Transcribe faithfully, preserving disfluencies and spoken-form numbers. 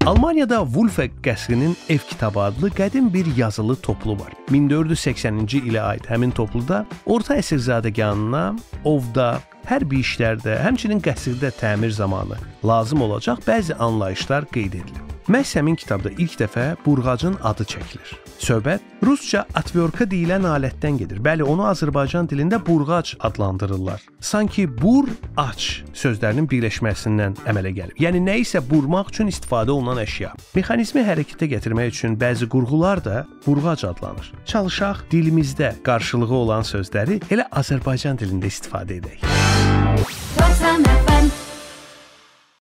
Almaniyada Wolfgang qəsrinin Ev kitabı adlı qədim bir yazılı toplu var. min dörd yüz səksəninci ilə aid həmin topluda orta əsr zadəganına ovda, hərbi işlərdə, həmçinin qəsrdə təmir zamanı lazım olacaq bəzi anlayışlar qeyd edilir. Məhz həmin kitabda ilk dəfə burğacın adı çəkilir. Söhbət rusca atverka deyilən alətdən gedir. Bəli, onu Azərbaycan dilində burğac adlandırırlar. Sanki bur, aç sözlərinin birləşməsindən əmələ gəlir. Yəni nə isə burmaq üçün istifadə olunan əşya. Mexanizmi hərəkətə gətirmək üçün bəzi qurğular da burğac adlanır. Çalışaq dilimizdə qarşılığı olan sözləri elə Azərbaycan dilində istifadə edək.